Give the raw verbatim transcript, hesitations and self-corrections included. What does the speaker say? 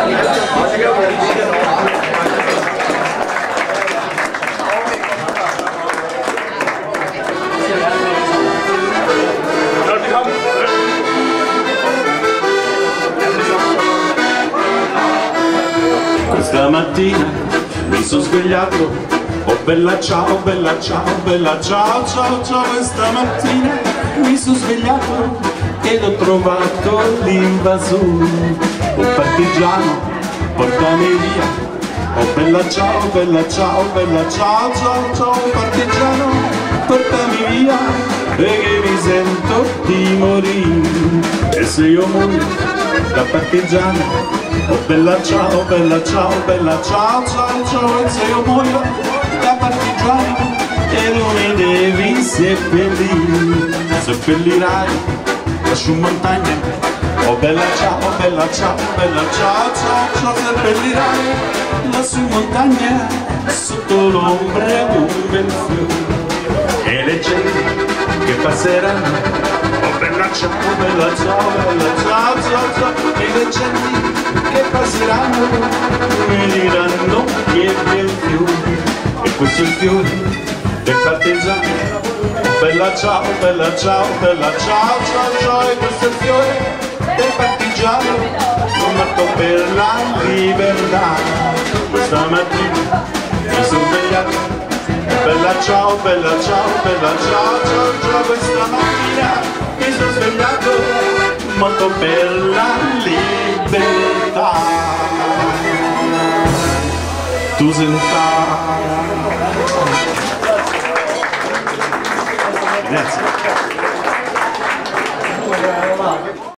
Questa mattina mi sono svegliato, oh bella ciao, bella ciao, bella ciao, ciao, ciao. Questa mattina mi sono svegliato ed ho trovato l'invasore, un partigiano, portami via. Oh bella ciao, bella ciao, bella ciao, ciao, ciao, partigiano, portami via, perché mi sento di morire. E se io muoio da partigiano, oh bella ciao, bella ciao, bella ciao, ciao, ciao. E se io muoio da partigiano e non mi devi seppellire, seppellirai su montagna. Oh bella ciao, bella ciao, bella ciao, ciao, ciao. Seppellirai lassù in montagna sotto l'ombra di un bel fiore e le genti che passeranno. Oh bella ciao, bella ciao, bella ciao, ciao, ciao. E le genti che passeranno mi diranno che bel fiore, e questo è il fiore del partigiano. Oh bella ciao, bella ciao, bella ciao, ciao, ciao. E questo è il fiore del partigiano morto per la libertà. Questa mattina mi sono svegliato, bella ciao, bella ciao, bella ciao, ciao, ciao. Questa mattina mi sono svegliato morto per la libertà. Tu senta. Grazie.